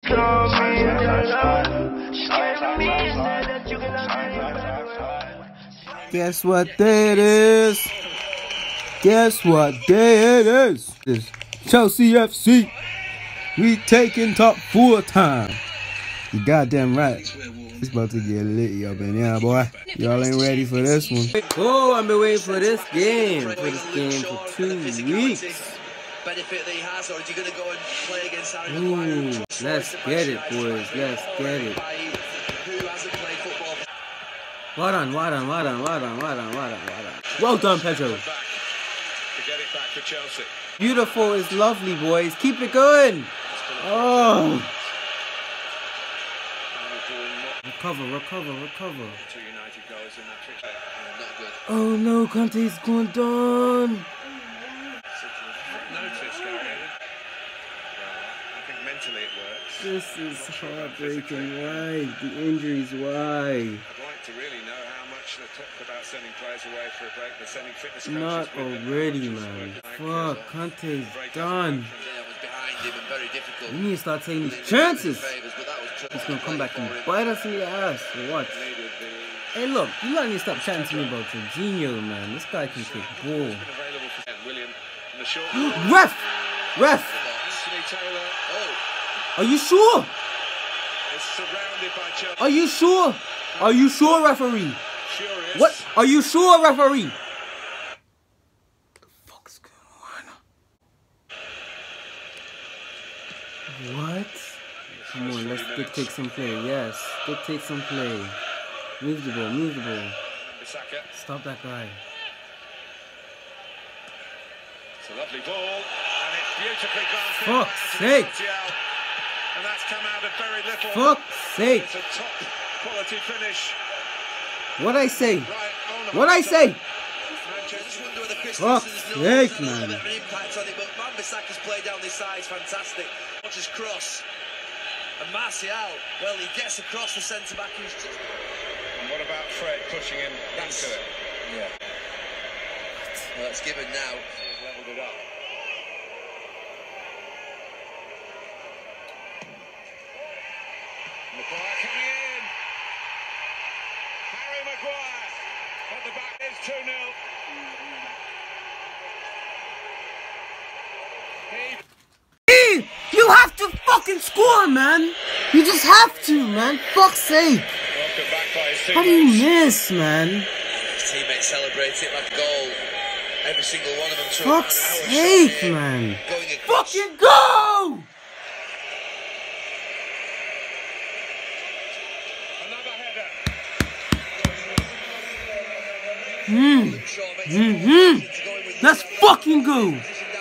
Guess what day it is? Guess what day it is? It's Chelsea FC. We taking top full time. You goddamn right. It's about to get lit up in here, boy. Y'all ain't ready for this one. Oh, I've been waiting for this game. For 2 weeks. Benefit that he has, or is he going to go and play against Harry Maguire? Let's get it, boys. Let's get it. Who hasn't played football? Well done. Well done, Pedro. To get it back for Chelsea. Beautiful is lovely, boys. Keep it going. Oh. Recover. Oh no, Conte's going down. This is heartbreaking. Why? The injuries, why? I'd like to really know how much they talked about sending players away for a break. They're sending fitness coaches. Not already, man. Fuck, Conte's done. We need to start taking these chances. He's gonna come back and bite us in the ass. What? Hey, look, you gotta need to stop chatting to me about Jorginho, man. This guy can kick ball. Ref! Are you sure? Are you sure? Are you sure, referee? What? Are you sure, referee? What the fuck's going on? What? Come on, let's dictate some play. Yes, dictate some play. Move the ball. Stop that guy. It's a lovely ball, and it's beautifully gone. Fuck's sake! And that's come out of very little. Fuck's sake! It's a top quality finish. What'd I say? Fuck's sake, man. Wan-Bissaka's play down this side is fantastic. Watches cross. And Martial, well, he gets across the centre-back. And what about Fred pushing him into it? Yeah. Well, that's given now. He's levelled it up. Maguire coming in. Harry Maguire at the back is 2-0. You have to fucking score, man. You just have to, man. Fuck's sake. How do you miss, man? His teammates celebrate it like a goal. Every single one of them. Fuck's sake, man. Fucking go! Let's fucking go!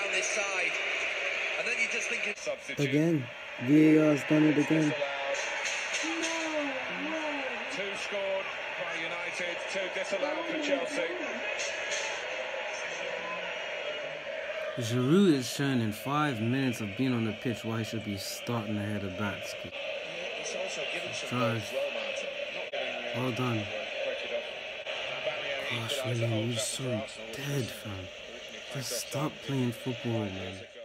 Again, VAR's done it again. 2 scored by United, 2 disallowed for Chelsea. Giroud is shown in 5 minutes of being on the pitch why he should be starting ahead of bats. Drive. Well done. Gosh, William, you're so dead, fam. Just stop playing football, man.